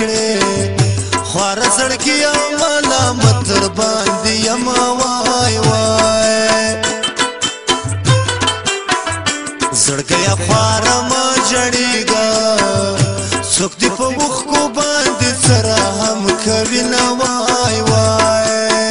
کړې خواره زړګي او ملامت در باندې یم وای وای زړګیا خواره ما جړېږه څوک دې په اوښکو باندې سره هم کوي نه وای وای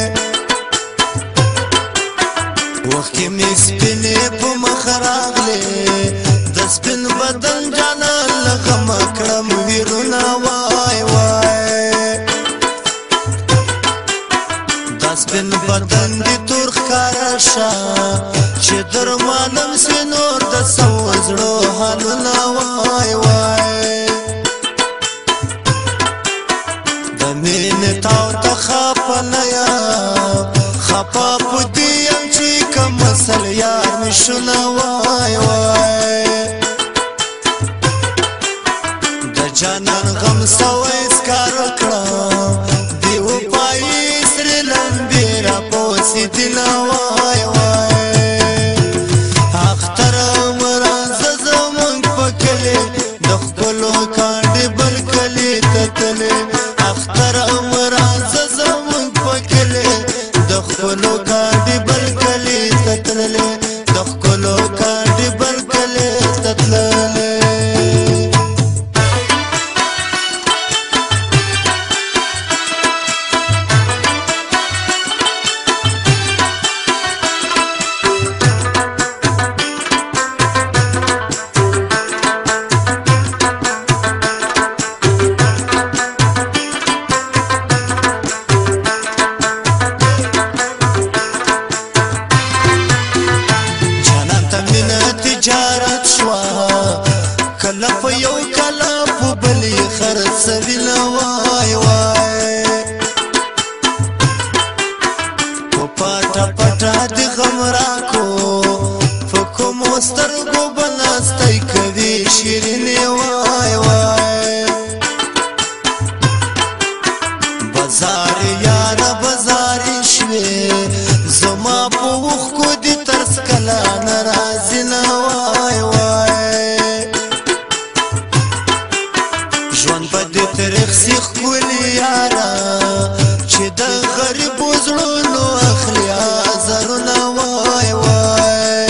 وښکې مې سپینې په مخ راغلې د سپین بدن جانان له غمه کړم ویرونه وای وای دا سپین بدن دې تور ښکاره شه چې درمانم سي نور د سوو زړو حالونه وای وای د مینې تاو ته خپه نه یم خپه په دې یم چې کوم مسل یار مې شونه وای وای د جانان غم سوی سکاره کړم دې وپایي سرې لمبې راپوسې دي نه وای وای اختر مرازه زمونږ په کلي د خپلو کاڼډې بل کلي ته تلې اختر مرازه زمونږ په کلي د خپلو کاڼډې بل کلي ته تللې د خپلو کاڼډې بل کلي ته تللې تجارت شوا کله په یو کله په بلې خرڅوي نه وای وای په پټه پټه دې غم راکو په کومو سترګو به ناستی کوي شیرینې وای وای بازار یاره بازارې شوې زما په اوښکو دې ترس کله ناراضي نه وای وای ژوند به دې تریخ سي ښکلي یاره چې د غریبو زړونو اخلي ازارونه وای وای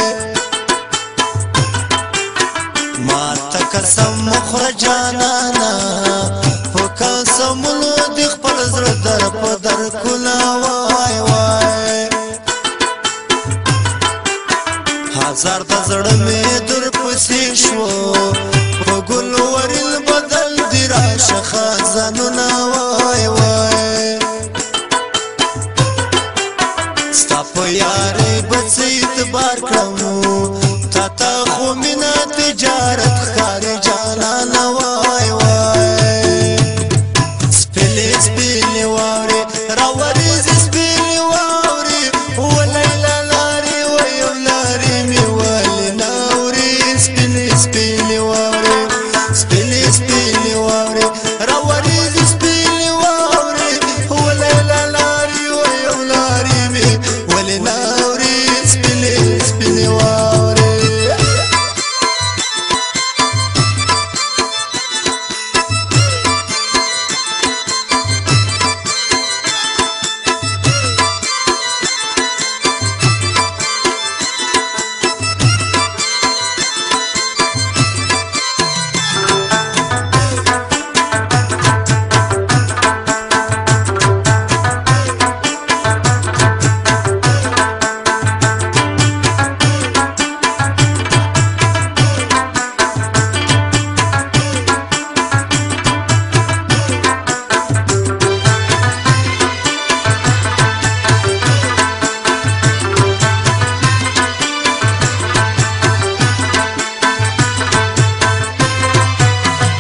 ما ته قسم مخوره جانانه په قسمونو دې خپل زړه در په در کونه وای وای هزار د زړه مې در پسې شو په ګل ورین بدل دې راشه خزانونه وای وای ستا په یارۍ به څه اعتبار کړم تا ته خو مینه تجارت ښکاري جانانه وای وای سپینې سپینې واورې راورېږي سپینې واورې ولیلا لارې ویم لارې مې ولې ناورې سپینې سپینې واورې سپینې سپینې واورې راورېږي سپینې واورې ولیلا لارې ویم لارې مې ولې ناورې سپینې سپینې واورې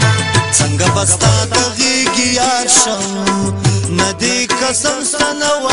بستا د غېږې یار شم نه دې قسم ستنه